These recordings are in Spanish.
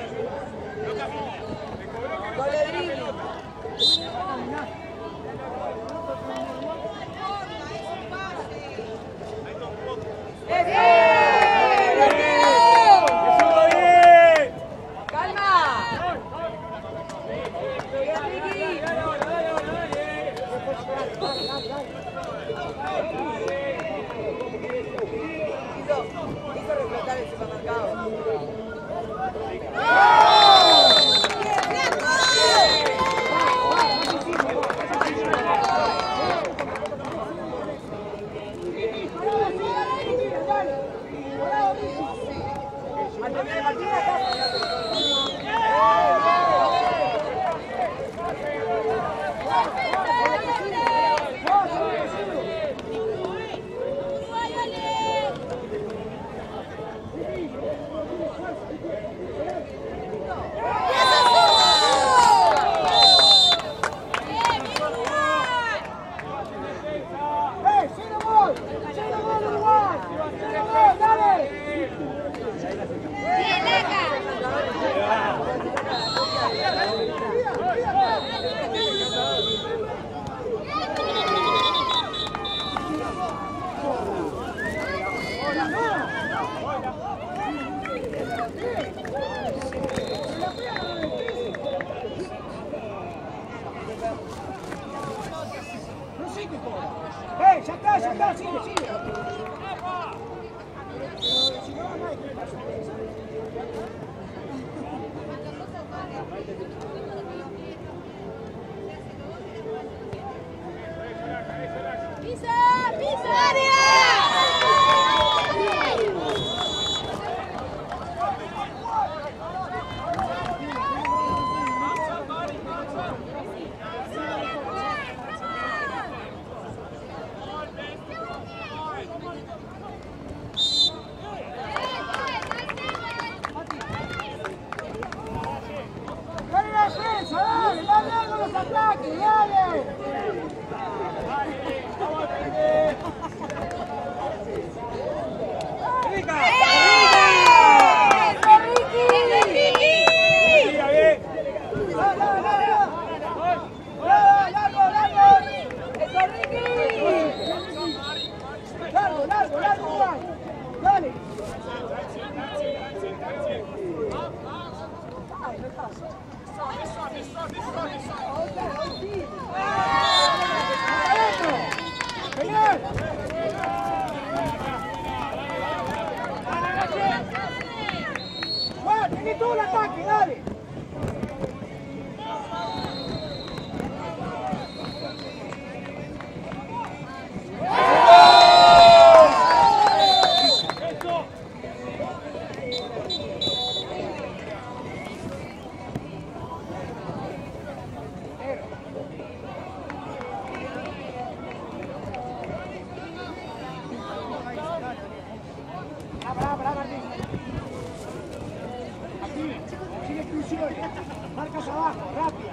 Marcas abajo, rápida.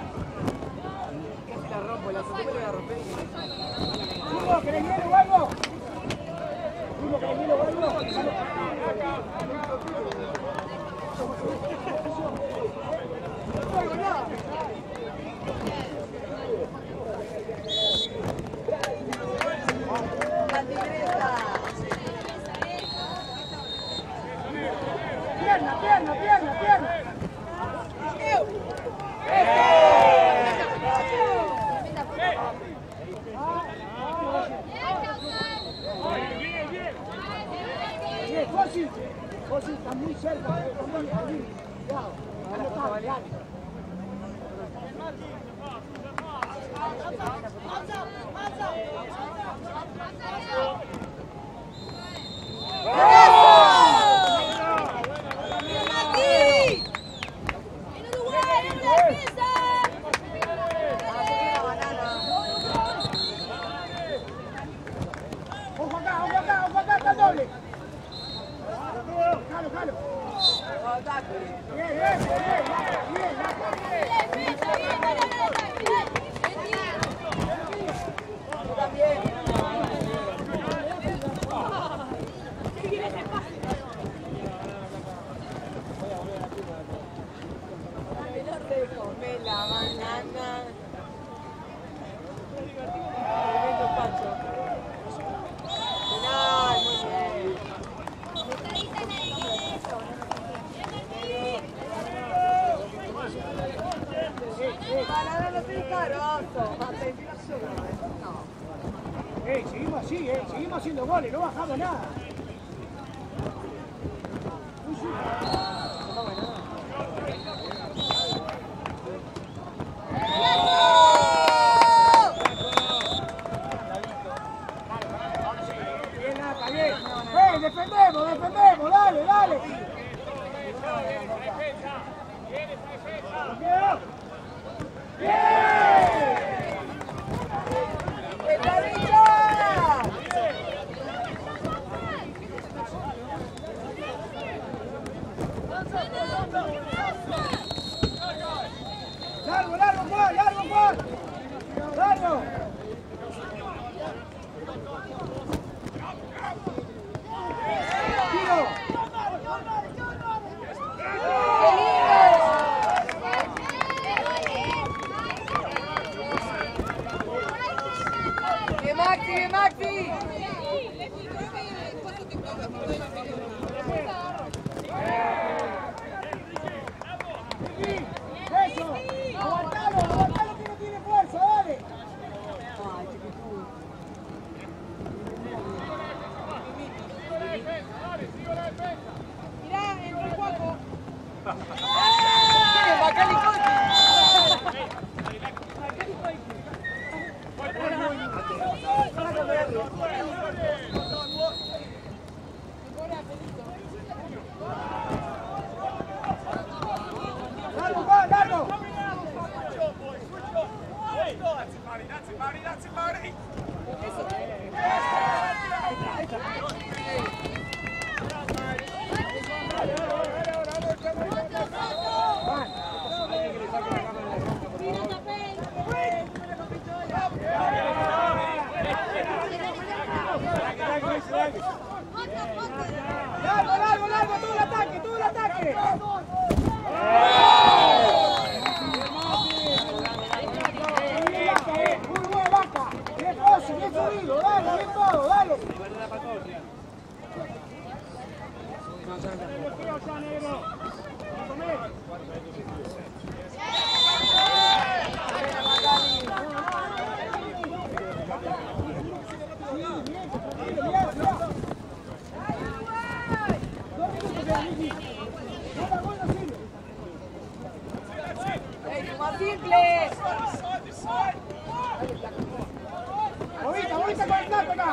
Casi la rompo, la segunda la rompí. Hugo, ¿querés hielo o algo? Hugo, ¿querés hielo o algo? Pierna, pierna, pierna, pierna. Bien, José, está muy cerca, está muy allí. Cuidado, no está variando. Jalo. Bien, bien, bien, bien. La banana. Tremendo Pancho. Penal, muy bien. Para los picarosos. No. Seguimos así, seguimos haciendo goles, no bajamos nada. Defendemos, dale. Largo, Juan. Maxi! ¡Eso! ¡Aguantalo que no tiene fuerza, dale! Ay, chiquitú. Mirá, entró el Juaco. ¡Bacali Cochi! ¡Largo! That's it, Marty. Largo, todo el ataque. Muy buena vaca. Bien fácil, bien subido, dale, bien todo, dale. ¡Más simple! Ahorita con el plato acá.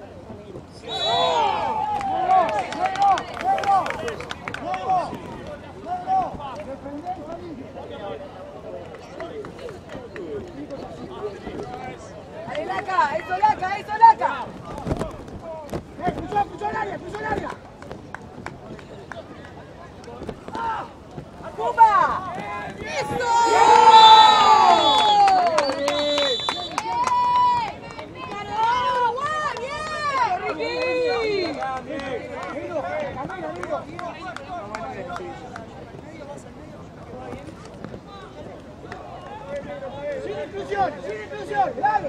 ¡Eso laca! Cruzó el área. ¡Cuba! ¡Eso! Sin inclusión, dale.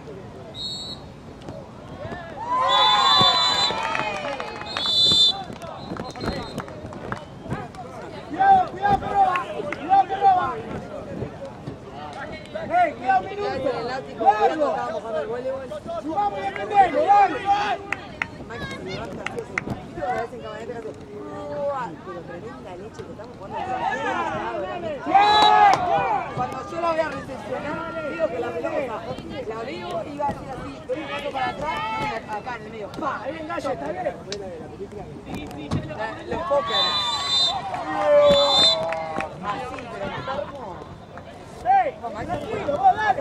Cuidado que roba. Queda un minuto. Largo. Subamos y defendemos, dale. Pero tremenda leche que estamos jugando. Cuando yo la voy a recepcionar, digo que la pelota la veo y va a ser así, doy un paso para atrás, acá en el medio. ¡Pa! Ahí engancha, está bien. Los póker. Así, pero no está como... Tranquilo, vos dale.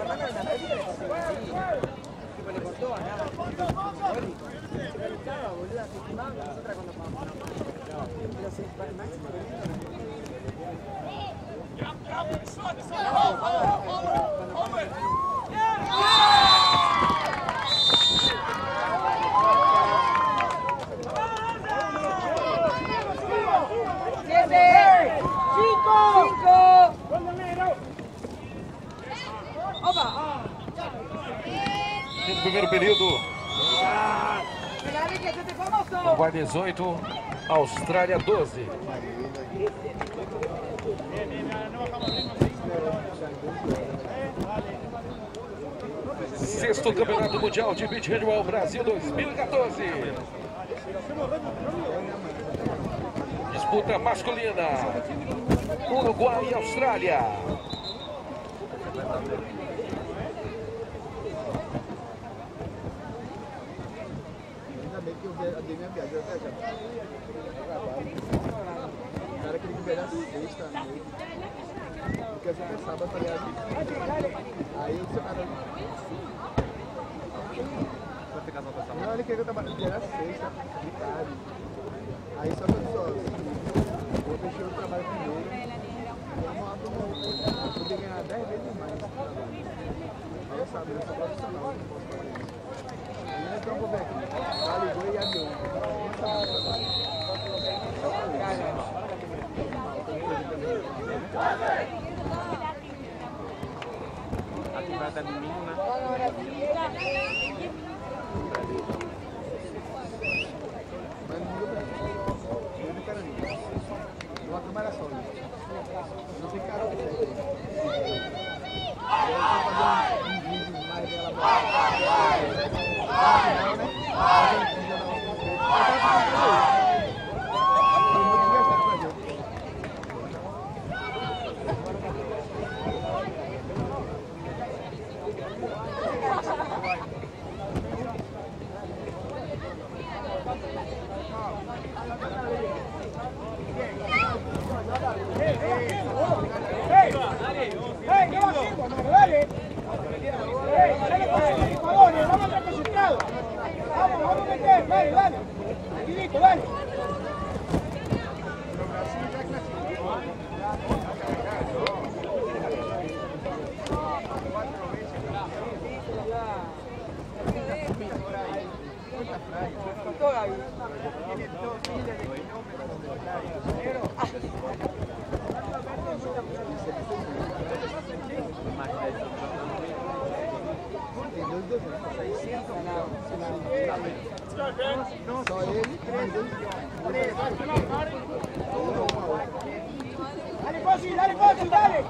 Le cortó a nada. Boluda, se estimaba nosotras cuando jugamos. Pero se para el máximo. primeiro período. Uruguai 18, Austrália 12. Sexto Campeonato Mundial de Beach Handball Brasil 2014. Disputa masculina. Uruguai e Austrália. Ainda bem que eu dei minha viagem até já. O cara queria que viajar sexta à noite. Porque eu sempre sábado, tá ligado? Aí o seu cara. Não, ele queria que eu viajasse sexta, de tarde. Aí só que eu fechei o trabalho primeiro. Vamos lá pro mundo. Eu podia ganhar 10 vezes mais. Aí eu sabia, eu sou profissional, eu não posso fazer isso. Aí então vou ver aqui. Vale 2 e avião. Aqui vai até domingo, né? Mas não liga pra mim. Eu não quero ninguém. Uma câmera só. Não tem cara de certo aí. Eu vou fazer um vídeo mais elaborado. Não, né? Foi muito engraçado pra gente. Só ele, mais dois. Dale, Fossi, dale, Fossi, dale.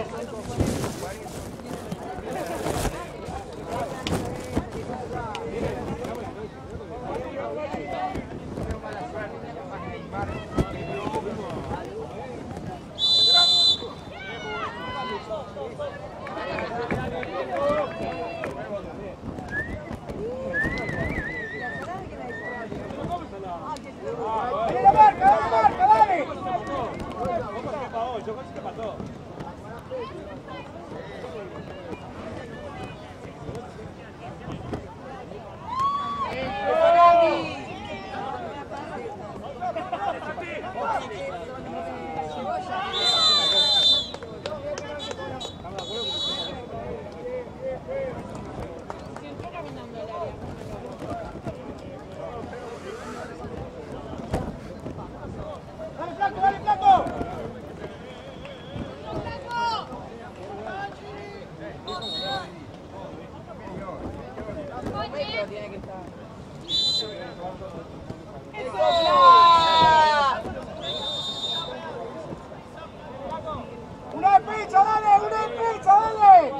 Una pizza, dale, una pizza, dale.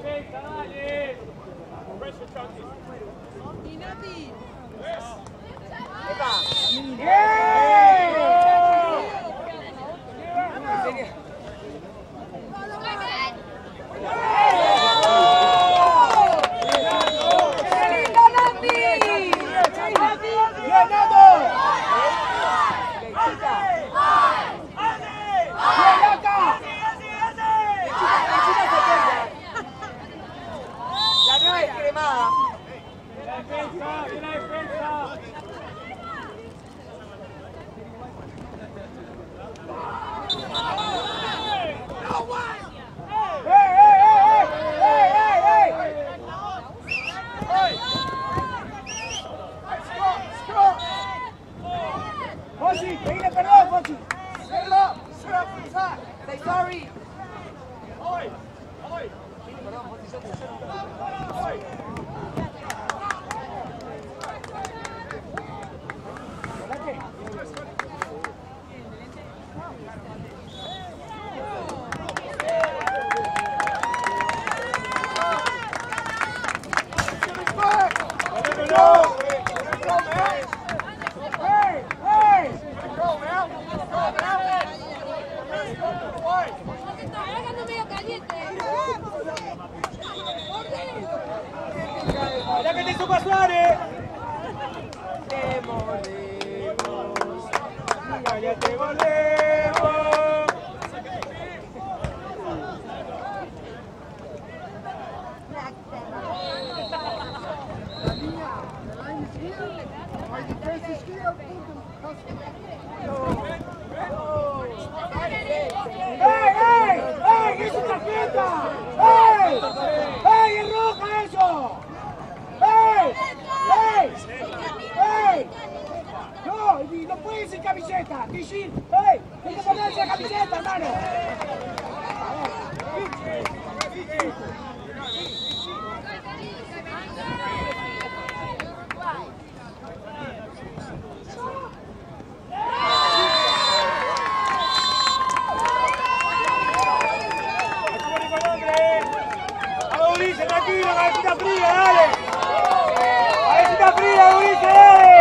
Fossi, pedile perdón, Fossi. Say sorry. Perdón, Fossi, Eso para Suárez. Te volvemos. Ya te volvemos. Maar die defense is hier ook goed. ¡Ey! ¡Es una fiesta! ¡Ey! ¡Es roja eso! ¡Ey! No, no puede ser camiseta. ¡Ey! ¡Hay que ponerse la camiseta, hermano! Tranquilo, cabecita fría, dale. Cabecita fría, Ulises, dale.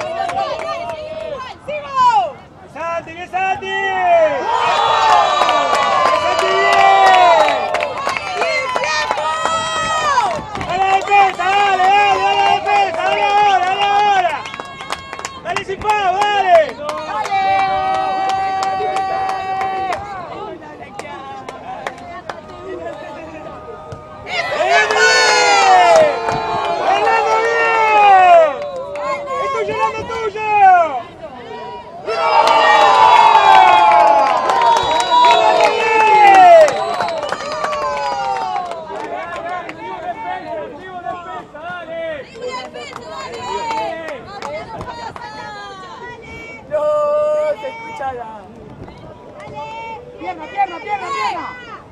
¡Santi, bien Santi! ¡Bien Santi, bien! ¡Dale la defensa, dale la defensa! ¡Dale ahora! ¡Dale sin pavo, dale! ¡Pierna!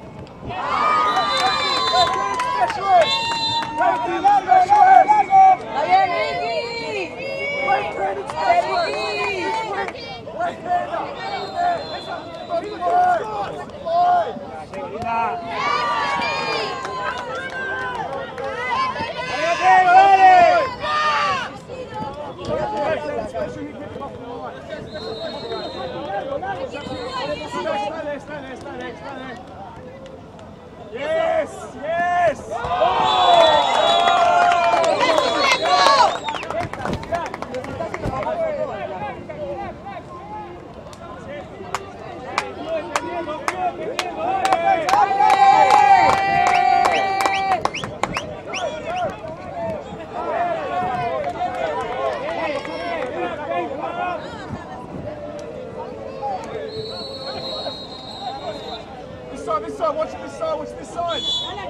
¡Largo! ¡Está bien, Ricky! Yes! This side, watch this side.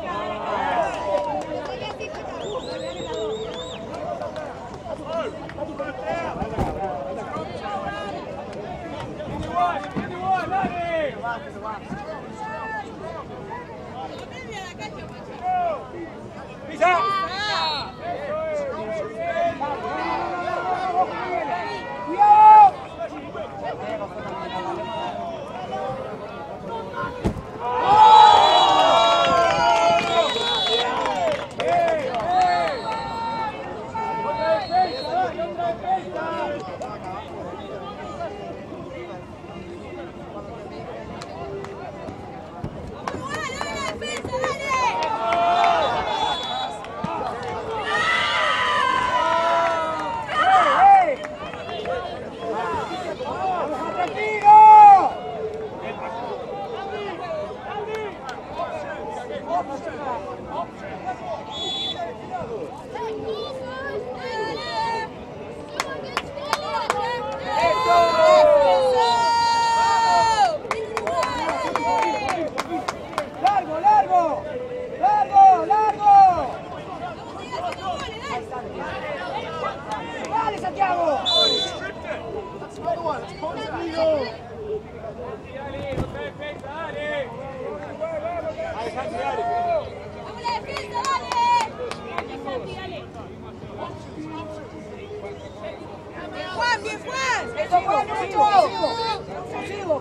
Juan, bien Juan. Eso, Juan, pasivo.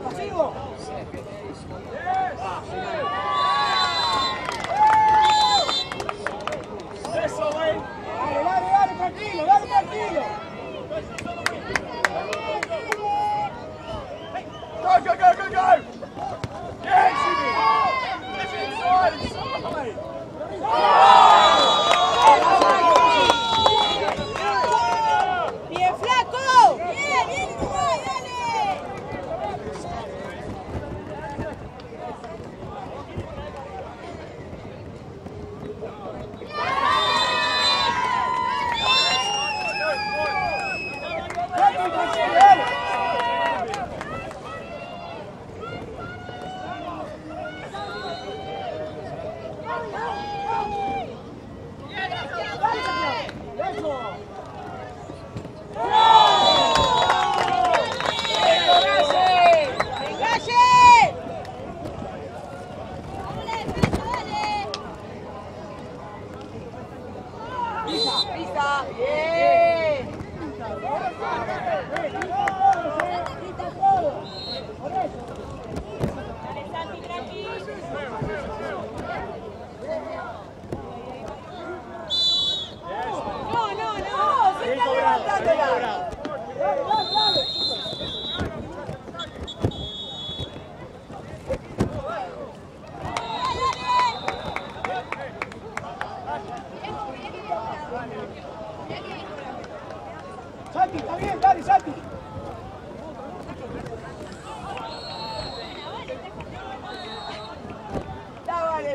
Eso, güey. Dale, tranquilo. Go. Yeah, Jimmy. Lift it inside.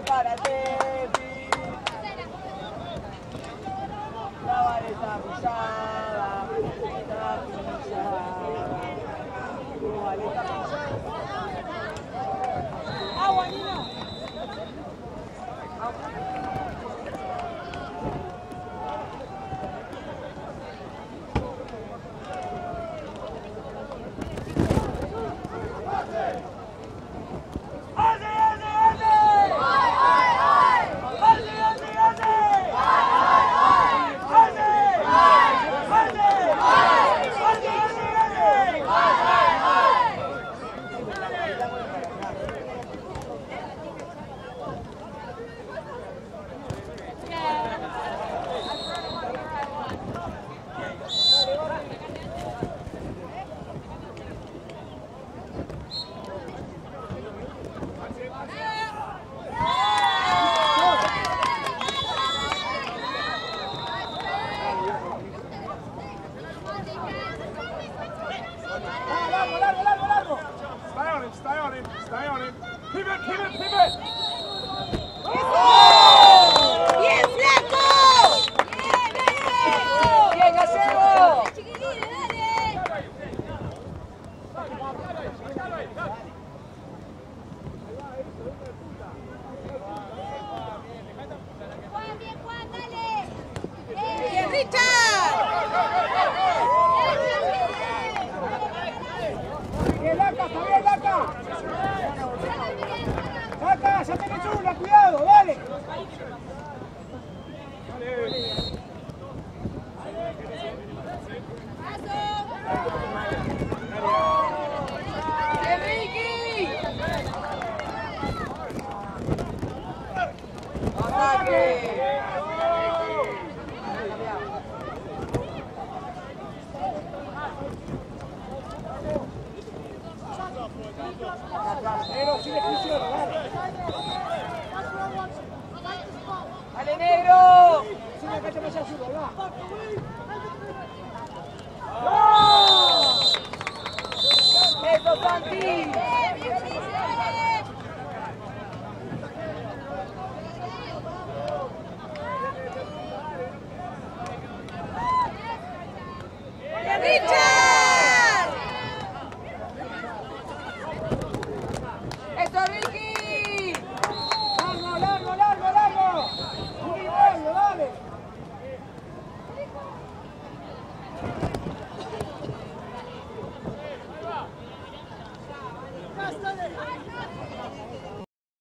prepárate, la vara está pisada, está pisada. Vale, está pisada. Agua, Nina. Stay on him. Pivot, pivot, pivot. ¡Bien, flaco! ¡Bien, Gallego! ¡Chiquilines, dale! Juan, bien, Juan, dale. ¡Bien, Richard! ¡Bien, Laca! ¡Está bien, Laca! ¡Laca! ¡Ya tenés una! ¡Cuidado! ¡Dale! ¡Enrique! ¡Ataque! Negro, sí le funciona, dale. ¡Dale, negro! Sí, acá te pasa azul, va. ¡No! ¡Eso, Santi!